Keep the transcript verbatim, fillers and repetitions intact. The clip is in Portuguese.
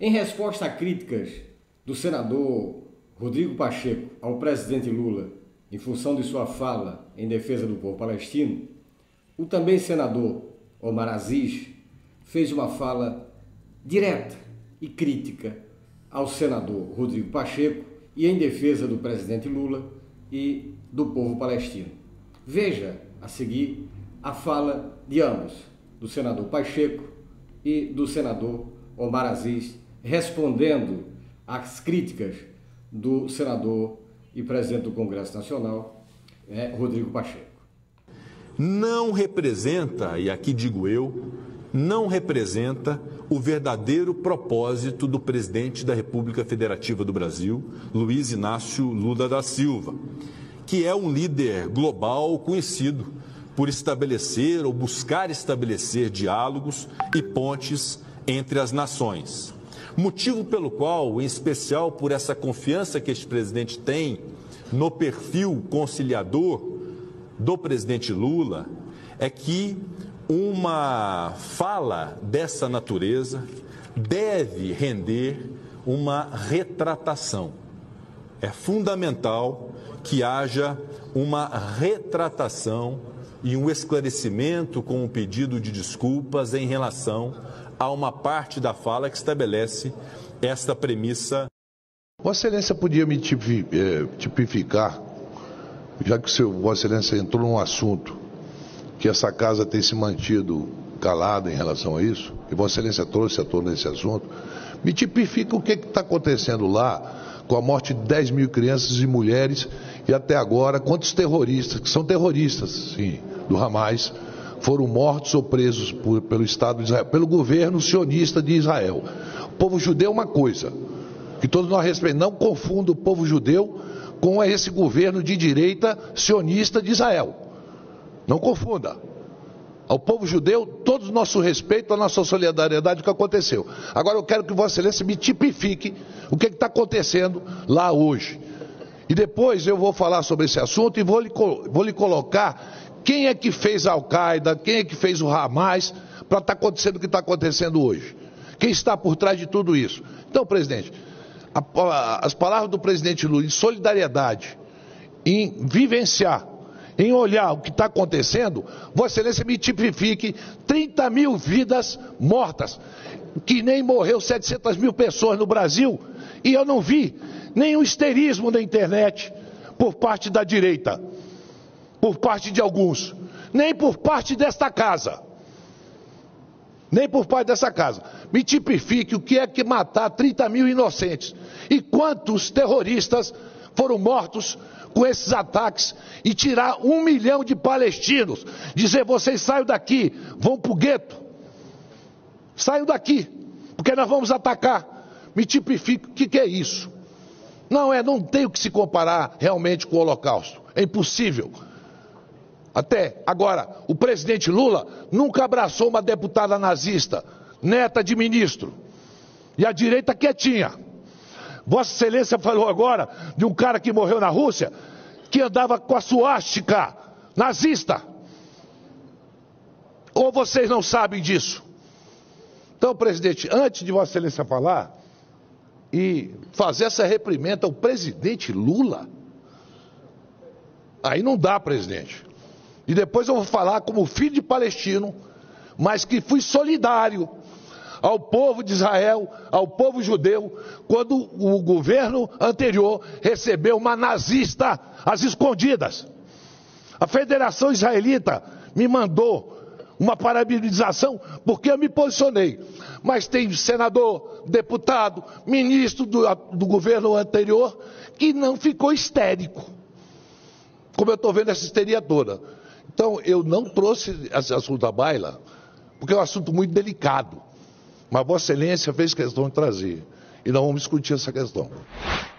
Em resposta a críticas do senador Rodrigo Pacheco ao presidente Lula em função de sua fala em defesa do povo palestino, o também senador Omar Aziz fez uma fala direta e crítica ao senador Rodrigo Pacheco e em defesa do presidente Lula e do povo palestino. Veja a seguir a fala de ambos, do senador Pacheco e do senador Omar Aziz, respondendo às críticas do senador e presidente do Congresso Nacional, é, Rodrigo Pacheco. Não representa, e aqui digo eu, não representa o verdadeiro propósito do presidente da República Federativa do Brasil, Luiz Inácio Lula da Silva, que é um líder global conhecido por estabelecer ou buscar estabelecer diálogos e pontes entre as nações. Motivo pelo qual, em especial por essa confiança que este presidente tem no perfil conciliador do presidente Lula, é que uma fala dessa natureza deve render uma retratação. É fundamental que haja uma retratação e um esclarecimento com um pedido de desculpas em relação a uma parte da fala que estabelece esta premissa. Vossa Excelência podia me tipificar, já que o seu Vossa Excelência entrou num assunto que essa casa tem se mantido calada em relação a isso, e Vossa Excelência trouxe à tona esse assunto, me tipifica o que está acontecendo lá com a morte de dez mil crianças e mulheres e até agora quantos terroristas, que são terroristas, sim, do Hamas, foram mortos ou presos por, pelo Estado de Israel, pelo governo sionista de Israel. O povo judeu é uma coisa, que todos nós respeitamos, não confunda o povo judeu com esse governo de direita sionista de Israel. Não confunda. Ao povo judeu, todo o nosso respeito, a nossa solidariedade com o que aconteceu. Agora eu quero que Vossa Excelência me tipifique o que está acontecendo lá hoje. E depois eu vou falar sobre esse assunto e vou lhe, vou lhe colocar quem é que fez a Al-Qaeda, quem é que fez o Hamas, para estar acontecendo o que está acontecendo hoje. Quem está por trás de tudo isso. Então, presidente, a, a, as palavras do presidente Lula em solidariedade, em vivenciar, em olhar o que está acontecendo, Vossa Excelência me tipifique trinta mil vidas mortas, que nem morreu setecentas mil pessoas no Brasil, e eu não vi nenhum histerismo na internet por parte da direita, por parte de alguns, nem por parte desta casa, nem por parte dessa casa. Me tipifique o que é que matar trinta mil inocentes, e quantos terroristas foram mortos com esses ataques, e tirar um milhão de palestinos, dizer vocês saiam daqui, vão para o gueto, saiam daqui, porque nós vamos atacar. Me tipifique o que, que é isso. Não é, não tem o que se comparar realmente com o Holocausto, é impossível. Até agora, o presidente Lula nunca abraçou uma deputada nazista, neta de ministro, e a direita quietinha. Vossa Excelência falou agora de um cara que morreu na Rússia, que andava com a suástica nazista. Ou vocês não sabem disso? Então, presidente, antes de Vossa Excelência falar e fazer essa reprimenda ao presidente Lula, aí não dá, presidente. E depois eu vou falar como filho de palestino, mas que fui solidário ao povo de Israel, ao povo judeu, quando o governo anterior recebeu uma nazista às escondidas. A Federação Israelita me mandou uma parabenização porque eu me posicionei. Mas tem senador, deputado, ministro do, do governo anterior que não ficou histérico, como eu estou vendo essa histeria toda. Então eu não trouxe esse assunto à baila, porque é um assunto muito delicado. Mas Vossa Excelência fez questão de trazer. E nós vamos discutir essa questão.